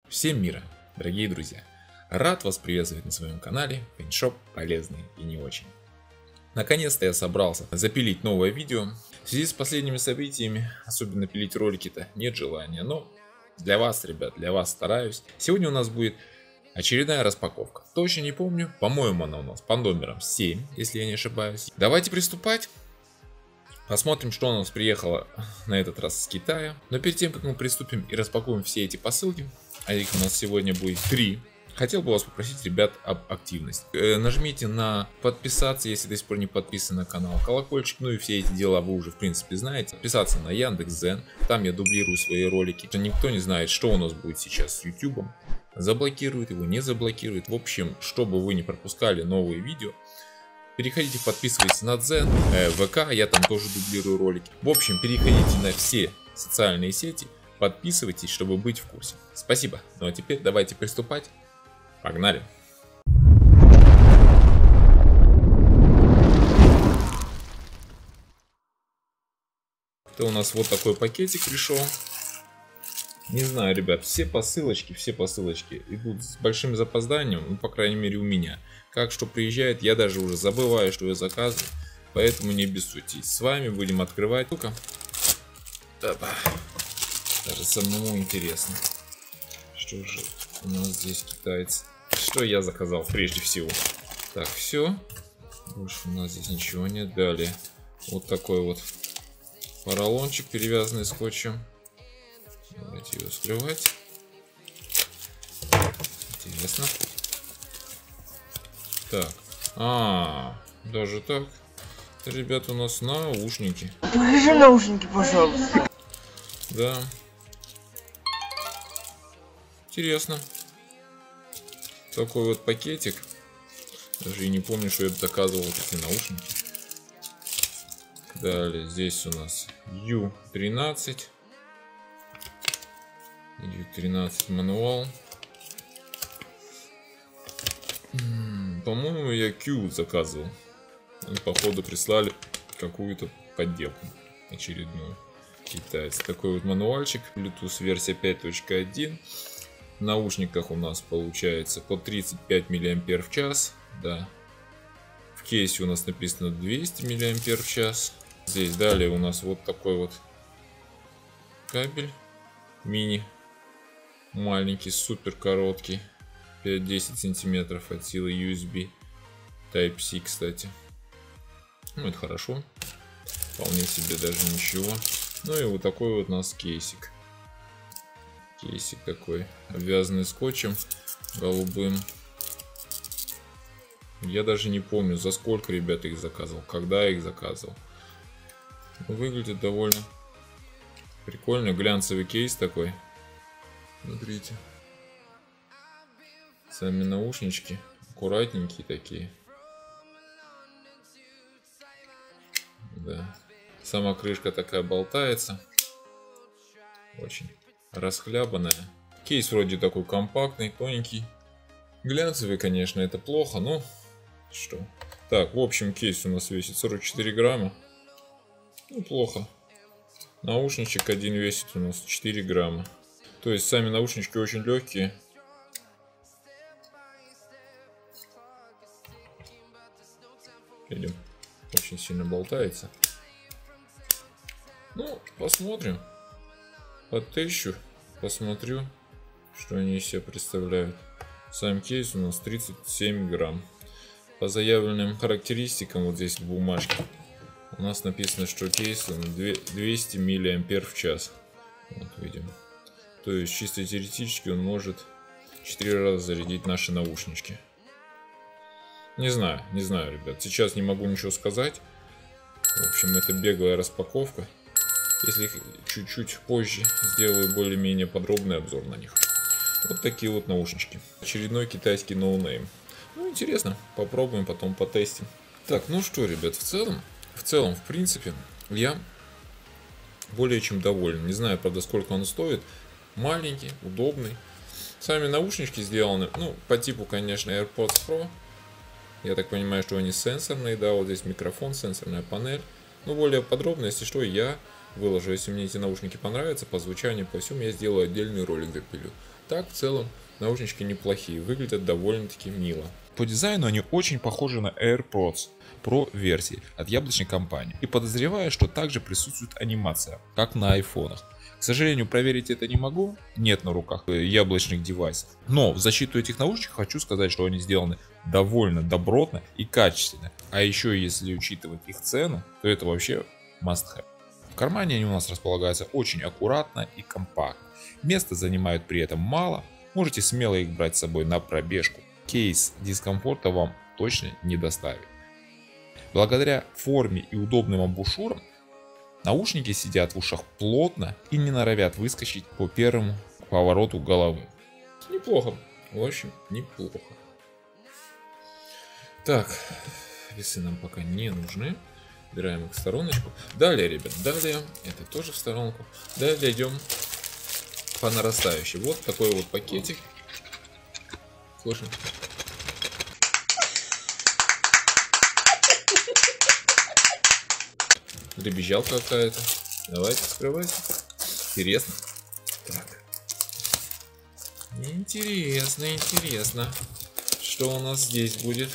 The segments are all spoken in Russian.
Всем мира, дорогие друзья! Рад вас приветствовать на своем канале Paintshop полезный и не очень. Наконец-то я собрался запилить новое видео. В связи с последними событиями, особенно пилить ролики-то нет желания, но для вас, ребят, для вас стараюсь. Сегодня у нас будет очередная распаковка. Точно не помню, по-моему она у нас под номером 7, если я не ошибаюсь. Давайте приступать. Посмотрим, что у нас приехало на этот раз с Китая. Но перед тем, как мы приступим и распакуем все эти посылки, а их у нас сегодня будет 3, хотел бы вас попросить, ребят, об активности. Нажмите на подписаться, если до сих пор не подписан на канал, колокольчик, ну и все эти дела вы уже в принципе знаете. Подписаться на Яндекс.Дзен, там я дублирую свои ролики. Никто не знает, что у нас будет сейчас с YouTube. Заблокирует его, не заблокирует. В общем, чтобы вы не пропускали новые видео, переходите, подписывайтесь на Дзен, ВК, я там тоже дублирую ролики. В общем, переходите на все социальные сети, подписывайтесь, чтобы быть в курсе. Спасибо. Ну а теперь давайте приступать. Погнали. Это у нас вот такой пакетик пришел. Не знаю, ребят, все посылочки идут с большим запозданием, ну, по крайней мере, у меня. Как что приезжает, я даже уже забываю, что я заказываю, поэтому не бессуйтесь. С вами будем открывать. Только даже самому интересно, что же у нас здесь китайцы. Что я заказал прежде всего. Так, все. Больше у нас здесь ничего нет. Далее вот такой вот поролончик, перевязанный скотчем. Давайте его скрывать. Интересно. Так. Даже так. Это, ребята, у нас наушники. Покажи наушники, пожалуйста. Да. Интересно. Такой вот пакетик. Даже и не помню, что я заказывал такие наушники. Далее здесь у нас U13. U13 мануал. По-моему, я Q заказывал. И походу прислали какую-то подделку очередную. Китайцы. Такой вот мануальчик. Bluetooth версия 5.1. В наушниках у нас получается по 35 мАч. Да. В кейсе у нас написано 200 мАч. Здесь далее у нас вот такой вот кабель. Мини. Маленький, супер короткий. 5-10 сантиметров от силы USB. Type-C, кстати. Ну, это хорошо. Вполне себе даже ничего. Ну и вот такой вот у нас кейсик. Кейсик такой, обвязанный скотчем голубым. Я даже не помню, за сколько, ребята, их заказывал, когда я их заказывал. Но выглядит довольно прикольно. Глянцевый кейс такой. Смотрите. Сами наушнички аккуратненькие такие. Да. Сама крышка такая болтается. Очень расхлябанная. Кейс вроде такой компактный, тоненький. Глянцевый, конечно, это плохо, но что. Так, в общем, кейс у нас весит 44 грамма. Неплохо. Наушничек один весит у нас 4 грамма. То есть сами наушнички очень легкие. Видим, очень сильно болтается. Ну, посмотрим. Потыщу, посмотрю, что они из себя представляют. Сам кейс у нас 37 грамм. По заявленным характеристикам, вот здесь в бумажке, у нас написано, что кейс 200 мАч. Вот видим. То есть чисто теоретически он может 4 раза зарядить наши наушнички. Не знаю, ребят. Сейчас не могу ничего сказать. В общем, это беглая распаковка. Если чуть-чуть позже сделаю более-менее подробный обзор на них. Вот такие вот наушнички. Очередной китайский ноунейм. Ну, интересно. Попробуем, потом потестим. Так, ну что, ребят, в целом, в принципе, я более чем доволен. Не знаю, правда, сколько он стоит. Маленький, удобный. Сами наушнички сделаны, ну, по типу, конечно, AirPods Pro. Я так понимаю, что они сенсорные, да, вот здесь микрофон, сенсорная панель. Ну, более подробно, если что, я выложу. Если мне эти наушники понравятся, по звучанию, по всему, я сделаю отдельный ролик, запилю. Так, в целом, наушнички неплохие, выглядят довольно-таки мило. По дизайну они очень похожи на AirPods Pro версии от яблочной компании. И подозреваю, что также присутствует анимация, как на айфонах. К сожалению, проверить это не могу, нет на руках яблочных девайсов. Но в защиту этих наушников хочу сказать, что они сделаны довольно добротно и качественно. А еще если учитывать их цену, то это вообще must have. В кармане они у нас располагаются очень аккуратно и компактно. Места занимают при этом мало, можете смело их брать с собой на пробежку. Кейс дискомфорта вам точно не доставит. Благодаря форме и удобным амбушюрам наушники сидят в ушах плотно и не норовят выскочить по первому повороту головы. Неплохо, в общем, неплохо. Так, весы нам пока не нужны. Убираем их в стороночку. Далее, ребят, далее, это тоже в сторонку. Далее идем по нарастающей. Вот такой вот пакетик. Слушай. Дребезжалка какая-то. Давайте скрывайте. Интересно. Так. Интересно, интересно. Что у нас здесь будет?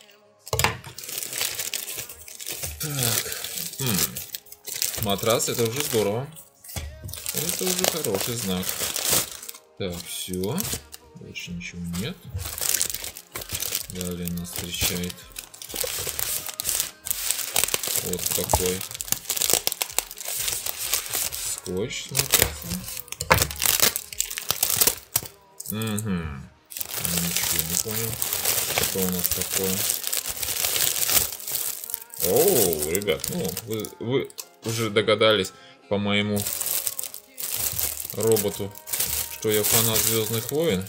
Так. Матрас, это уже здорово. Это уже хороший знак. Так, все. Больше ничего нет. Далее нас встречает вот такой скотч с матрасом. Ничего не понял. Что у нас такое? Оу, ребят, ну вы уже догадались по моему роботу, что я фанат Звездных войн.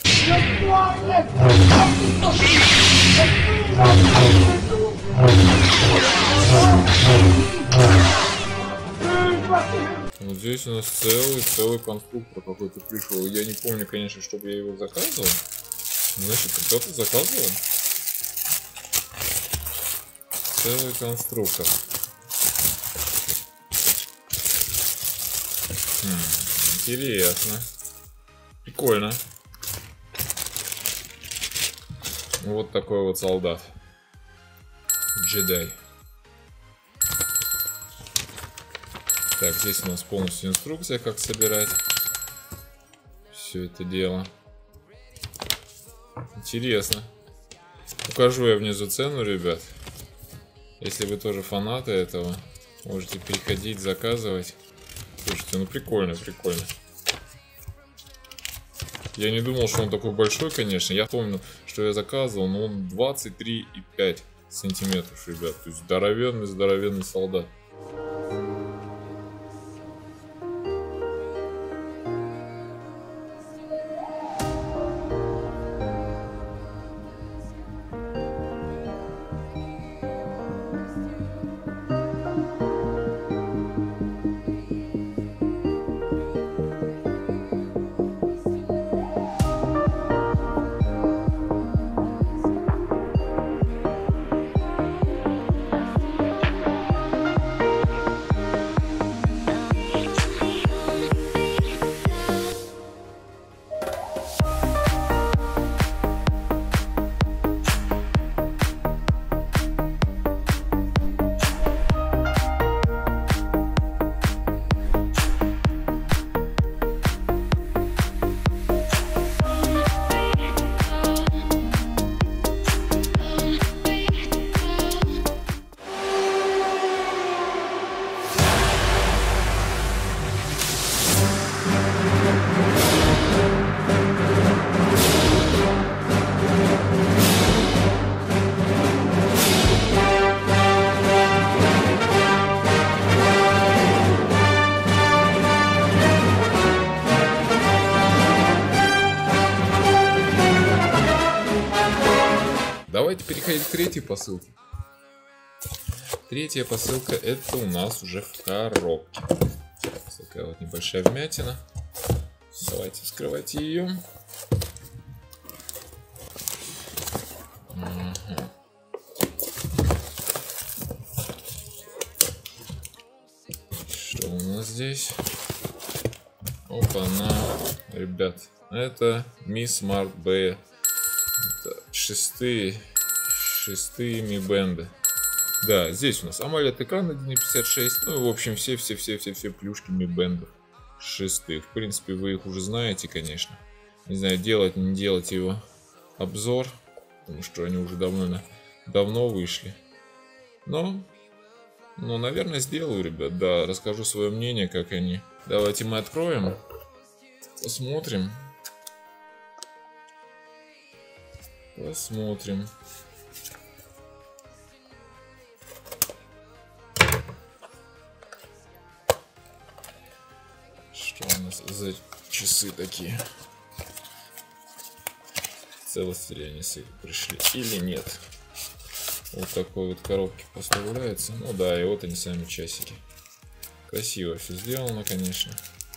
Вот здесь у нас целый конструктор какой-то пришел. Я не помню, конечно, чтобы я его заказывал. Значит, кто-то заказывал. Целый конструктор. Интересно. Прикольно. Вот такой вот солдат. Джедай. Так, здесь у нас полностью инструкция, как собирать все это дело. Интересно. Укажу я внизу цену, ребят. Если вы тоже фанаты этого, можете переходить, заказывать. Слушайте, ну прикольно, прикольно. Я не думал, что он такой большой, конечно. Я помню, что я заказывал, но он 23,5 сантиметров, ребят. То есть здоровенный солдат. Давайте переходить к третьей посылке. Третья посылка — это у нас уже в коробке. Такая вот небольшая вмятина. Давайте вскрывайте ее. Что у нас здесь? Опа-на, ребят. Это Mi Smart B. Шестые Mi Band. Да, здесь у нас AMOLED экран 1.56. Ну и в общем все плюшки Mi Band шестых. В принципе, вы их уже знаете, конечно. Не знаю, делать, не делать его обзор, потому что они уже давно вышли. Но, наверное, сделаю, ребят. Да, расскажу свое мнение, как они. Давайте мы откроем, посмотрим. Посмотрим. Что у нас за часы такие? Целости ли они пришли или нет? Вот такой вот коробки поставляется. Ну да, и вот они сами часики. Красиво все сделано, конечно.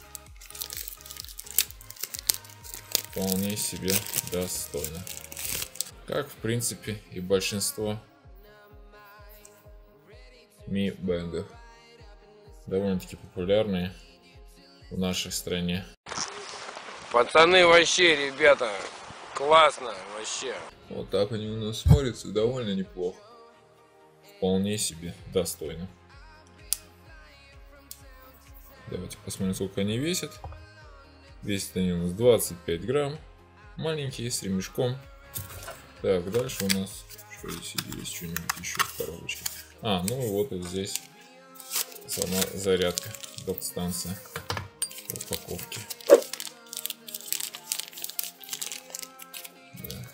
Вполне себе достойно. Как, в принципе, и большинство Mi Band. Довольно-таки популярные в нашей стране. Пацаны, вообще, ребята, классно, вообще. Вот так они у нас смотрятся довольно неплохо. Вполне себе достойно. Давайте посмотрим, сколько они весят. Весят они у нас 25 грамм. Маленькие, с ремешком. Так, дальше у нас... Что здесь есть? Что-нибудь еще в коробочке? А, ну вот и здесь сама зарядка. Док-станция. Упаковки. Да.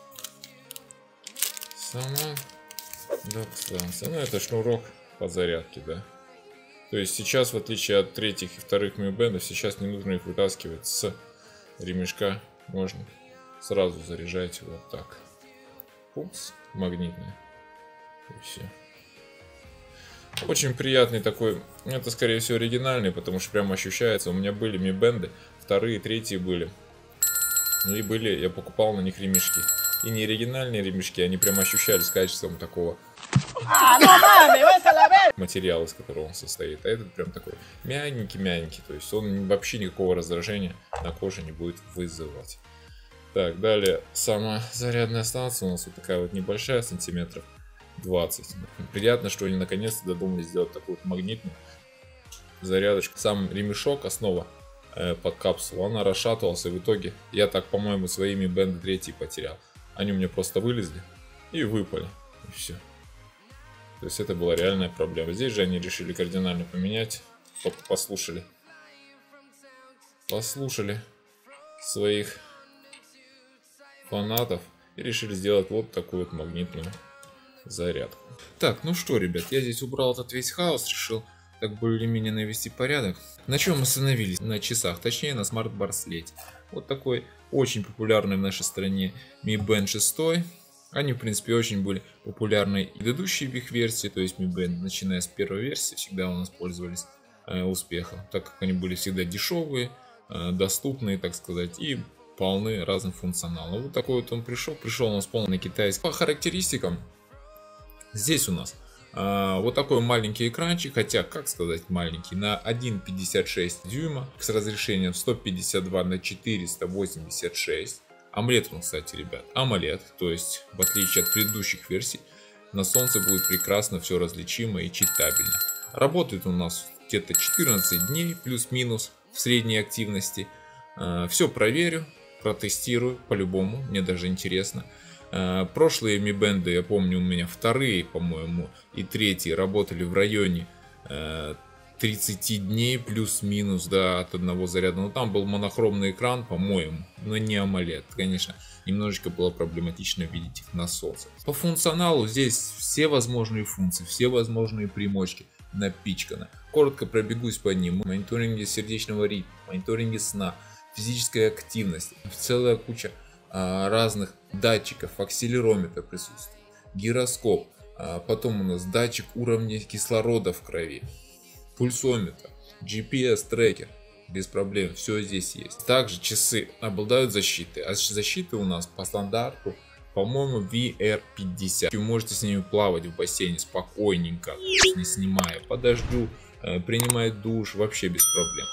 Сама док-станция. Ну, это шнурок по зарядке, да. То есть сейчас, в отличие от третьих и вторых Mi Band, сейчас не нужно их вытаскивать с ремешка. Можно сразу заряжать вот так. Пупс, магнитный. И все. Очень приятный такой. Это, скорее всего, оригинальный, потому что прям ощущается. У меня были Mi Band, вторые, третьи были. И были, я покупал на них ремешки. И не оригинальные ремешки, они прям ощущались качеством такого материала, из которого он состоит. А этот прям такой мягенький. То есть он вообще никакого раздражения на коже не будет вызывать. Так, далее сама зарядная станция у нас вот такая вот небольшая, сантиметров 20. Приятно, что они наконец-то додумались сделать такую вот магнитную зарядочку. Сам ремешок, основа под капсулу, она расшатывалась, и в итоге я так, по-моему, своими Band 3 потерял. Они у меня просто вылезли и выпали. И все. То есть это была реальная проблема. Здесь же они решили кардинально поменять. Послушали своих фанатов и решили сделать вот такую вот магнитную зарядку. Так, ну что, ребят, я здесь убрал этот весь хаос, решил так более-менее навести порядок. На чем мы остановились? На часах, точнее на смарт-браслете. Вот такой очень популярный в нашей стране Mi Band 6. Они, в принципе, очень были популярны и предыдущие их версии, то есть Mi Band, начиная с первой версии, всегда у нас пользовались успехом, так как они были всегда дешевые, доступные, так сказать, и полны разным функционалом. Вот такой вот он пришел у нас полный китайский. По характеристикам, здесь у нас вот такой маленький экранчик, хотя, как сказать, маленький, на 1,56 дюйма с разрешением 152 на 486. AMOLED он, кстати, ребят, AMOLED, то есть, в отличие от предыдущих версий, на солнце будет прекрасно все различимо и читабельно. Работает у нас где-то 14 дней, плюс-минус, в средней активности. Все проверю, протестирую, по-любому, мне даже интересно. Прошлые Mi Band, я помню, у меня вторые, по-моему, и третьи работали в районе 30 дней плюс-минус, да, от одного заряда. Но там был монохромный экран, по-моему, но не AMOLED. Конечно, немножечко было проблематично видеть их на солнце. По функционалу здесь все возможные функции, все возможные примочки напичканы. Коротко пробегусь по ним. Мониторинге сердечного ритма, мониторинге сна, физическая активность, целая куча разных датчиков, акселерометр присутствует, гироскоп, потом у нас датчик уровня кислорода в крови, пульсометр, GPS-трекер, без проблем, все здесь есть. Также часы обладают защитой, а защита у нас по стандарту, по-моему, VR50. Вы можете с ними плавать в бассейне спокойненько, не снимая, по дождю, принимать душ, вообще без проблем.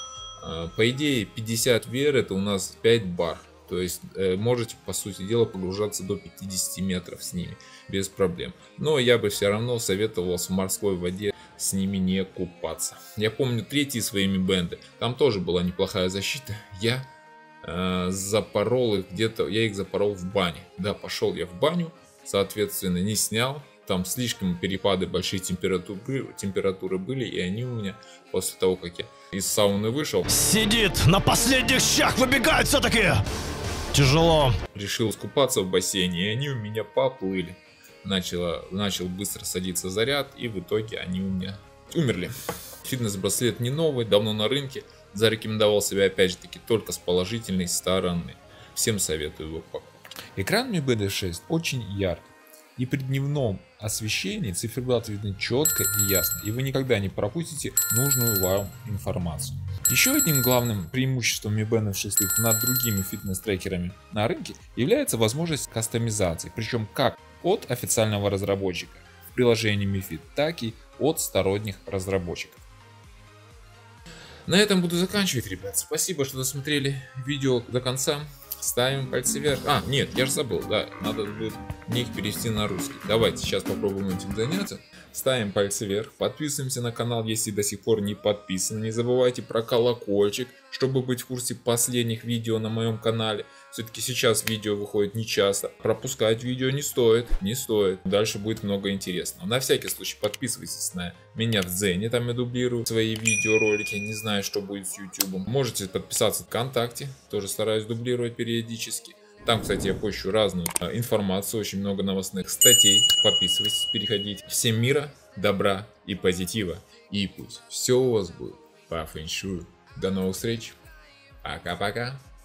По идее 50 вер это у нас 5 бар. То есть можете, по сути дела, погружаться до 50 метров с ними без проблем. Но я бы все равно советовал в морской воде с ними не купаться. Я помню третьи своими бенды, там тоже была неплохая защита. Я запорол их где-то, я их запорол в бане. Да, пошел я в баню, соответственно, не снял. Там слишком перепады, большие температуры были, и они у меня после того, как я из сауны вышел, сидит на последних щах, выбегает все-таки. Тяжело. Решил искупаться в бассейне, и они у меня поплыли. Начал быстро садиться заряд, и в итоге они у меня умерли. Фитнес-браслет не новый, давно на рынке. Зарекомендовал себя опять же таки только с положительной стороны. Всем советую его покупать. Экран Mi Band 6 очень яркий. И при дневном освещении циферблат видно четко и ясно, и вы никогда не пропустите нужную вам информацию. Еще одним главным преимуществом Mi Band 6 над другими фитнес-трекерами на рынке является возможность кастомизации, причем как от официального разработчика в приложении Mi Fit, так и от сторонних разработчиков. На этом буду заканчивать, ребят. Спасибо, что досмотрели видео до конца. Ставим пальцы вверх. Нет, я же забыл, да, надо будет ник перевести на русский. Давайте сейчас попробуем этим заняться. Ставим пальцы вверх, подписываемся на канал, если до сих пор не подписаны. Не забывайте про колокольчик, чтобы быть в курсе последних видео на моем канале. Все-таки сейчас видео выходит не часто. Пропускать видео не стоит. Дальше будет много интересного. На всякий случай подписывайтесь на меня в Дзене, там я дублирую свои видеоролики. Не знаю, что будет с YouTube. Можете подписаться в ВКонтакте, тоже стараюсь дублировать периодически. Там, кстати, я пощу разную информацию, очень много новостных статей. Подписывайтесь, переходите. Всем мира, добра и позитива. И пусть все у вас будет по фэншую. До новых встреч. Пока-пока.